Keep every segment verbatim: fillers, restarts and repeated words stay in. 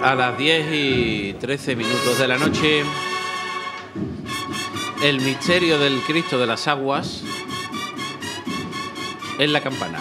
A las diez y trece minutos de la noche, el misterio del Cristo de las Aguas en la Campana.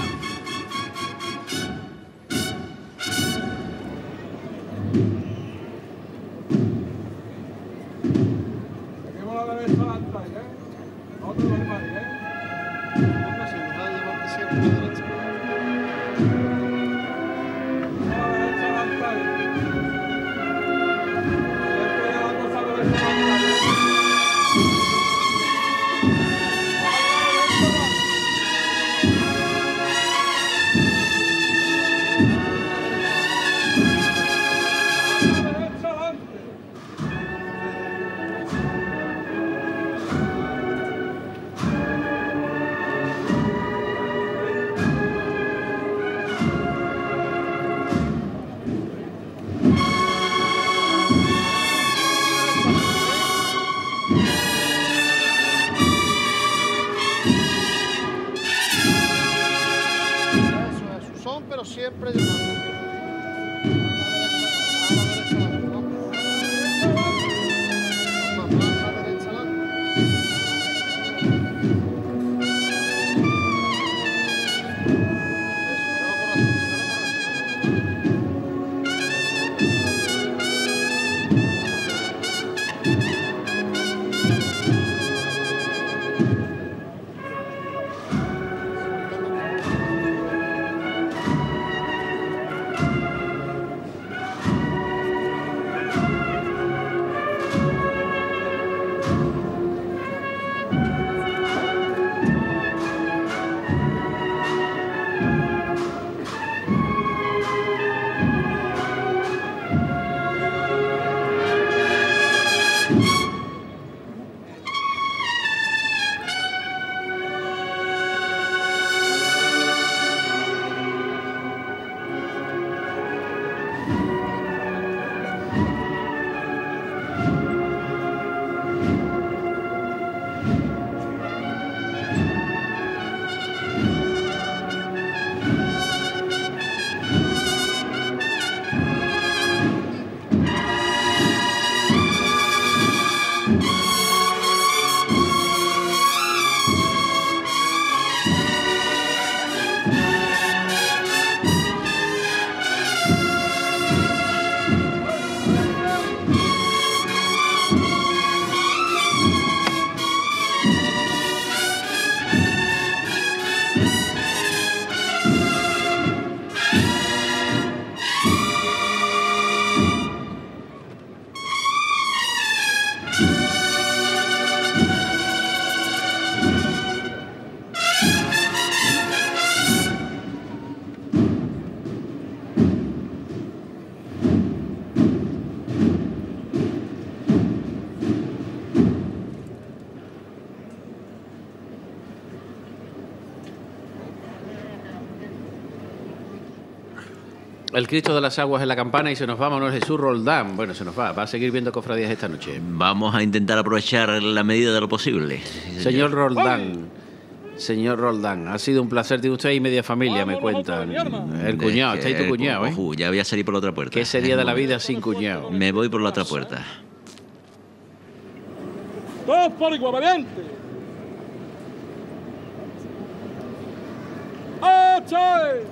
Siempre llamando. El Cristo de las Aguas en la Campana y se nos va Manuel Jesús Roldán. Bueno, se nos va. Va a seguir viendo cofradías esta noche. Vamos a intentar aprovechar la medida de lo posible. Señor, señor Roldán, señor Roldán, ha sido un placer. Tiene usted ahí media familia, me cuentan. El cuñado, está ahí tu cuñado, ¿eh? Uh, ya voy a salir por la otra puerta. ¿Qué sería de la vida sin cuñado? Me voy por la otra puerta. Dos por igual, valiente. ¡Ocho!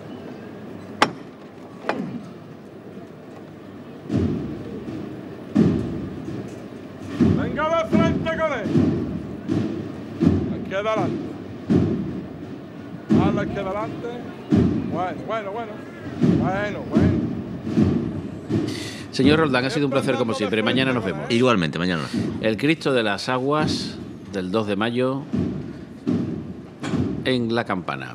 Venga de frente con él. Aquí adelante. Hazla aquí adelante. Bueno, bueno, bueno. Bueno, bueno. Señor Roldán, ha sido un placer como siempre. Mañana nos vemos. Igualmente, mañana nos vemos. El Cristo de las Aguas del dos de mayo en la Campana.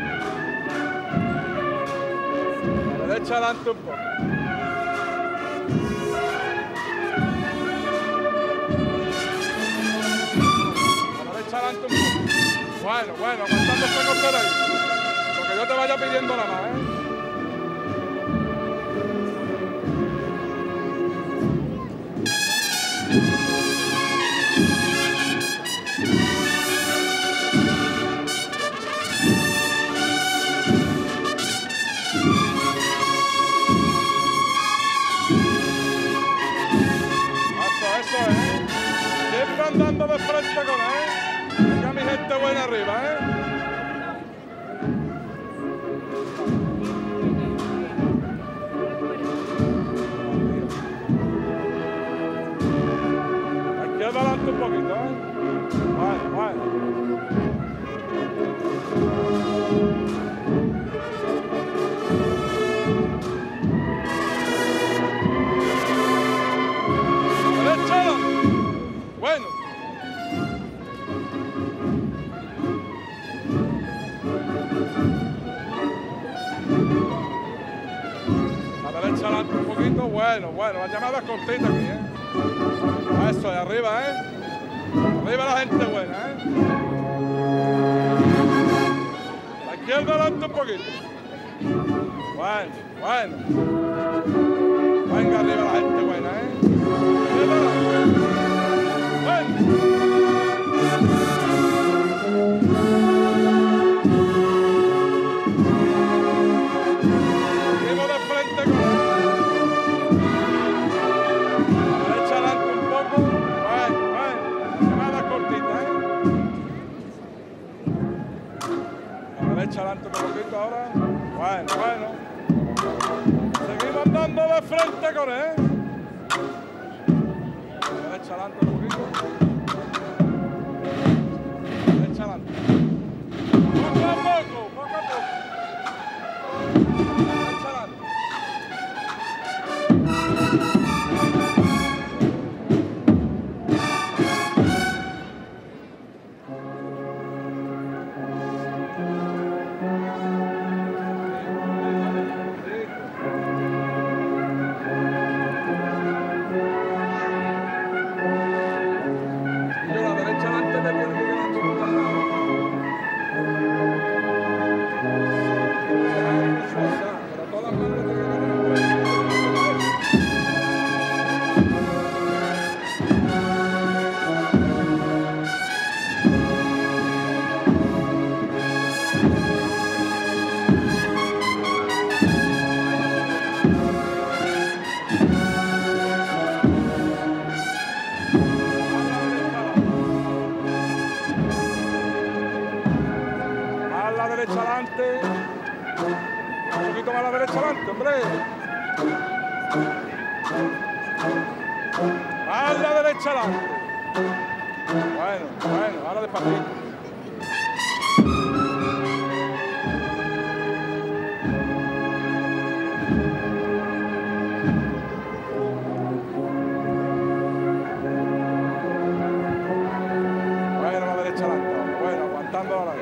Adelante un poco. A la derecha adelante un poco. Bueno, bueno, aguantando esta cortera ahí. Lo que yo te vaya pidiendo nada más, ¿eh? Eso, eso, ¿eh? Siempre andando de frente con él. Venga mi gente buena arriba, ¿eh? Aquí adelante un poquito, ¿eh? Bueno, bueno. Bueno. A la derecha adelante un poquito. Bueno, bueno, la llamada es cortita aquí, ¿eh? Eso, de arriba, ¿eh? Arriba la gente buena, ¿eh? La izquierda adelante un poquito. Bueno, bueno. Venga arriba la gente buena, ¿eh? Izquierda adelante. Bueno. Seguimos de frente con él. A la derecha adelante un poco. Bueno, bueno. Llamada cortita, ¿eh? A la derecha adelante un poquito ahora. Bueno, bueno. Seguimos andando de frente con él. Derecha adelante un poquito. Derecha adelante. Poco a poco, poco a poco. Derecha adelante. Derecha adelante, un poquito más a la derecha adelante, hombre. A la derecha adelante. Bueno, bueno, ahora despacito. Bueno, a la derecha adelante, bueno, aguantando ahora.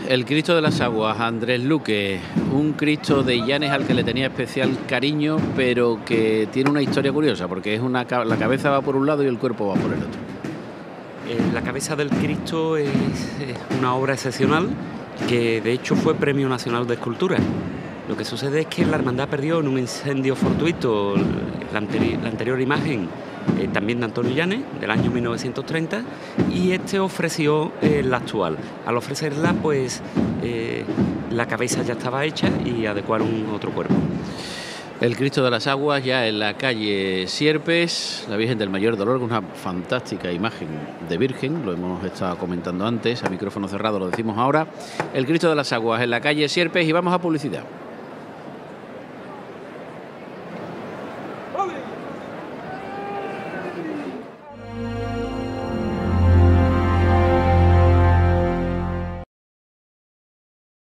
El Cristo de las Aguas, Andrés Luque, un Cristo de Llanes al que le tenía especial cariño, pero que tiene una historia curiosa, porque es una, la cabeza va por un lado y el cuerpo va por el otro. Eh, la cabeza del Cristo es, es una obra excepcional que de hecho fue Premio Nacional de Escultura. Lo que sucede es que la hermandad perdió en un incendio fortuito la, anteri la anterior imagen, eh, también de Antonio Llanes, del año mil novecientos treinta, y este ofreció eh, la actual. Al ofrecerla, pues eh, la cabeza ya estaba hecha y adecuaron otro cuerpo. El Cristo de las Aguas, ya en la calle Sierpes, la Virgen del Mayor Dolor, con una fantástica imagen de Virgen, lo hemos estado comentando antes, a micrófono cerrado lo decimos ahora. El Cristo de las Aguas en la calle Sierpes, y vamos a publicidad.